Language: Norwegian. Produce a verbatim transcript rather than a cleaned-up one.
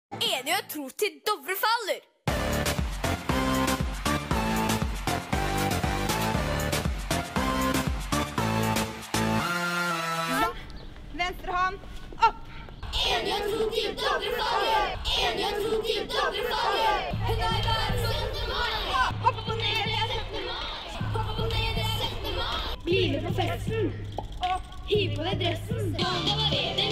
Enige tro til Dovre faller. Ja. Venstre hånd opp. Enige tro til Dovre faller. Enige tro til Dovre faller. Hun er hver syttende mai. Hopp opp og ned. syttende mai. Hopp opp og ned, syttende mai. Bli med på festen. Og hiv på deg dressen. Skal det være det?